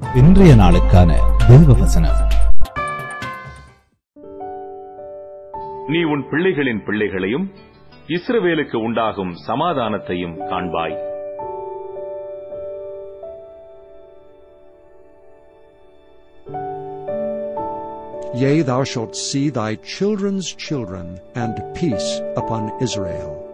இன்றைய நாளுக்கான தேவ வசனம். நீ உன் பிள்ளைகளின் பிள்ளைகளையும் இஸ்ரவேலுக்கு உண்டாகும் சமாதானத்தையும் காண்பாய். Yea, thou shalt see thy children's children, and peace upon Israel.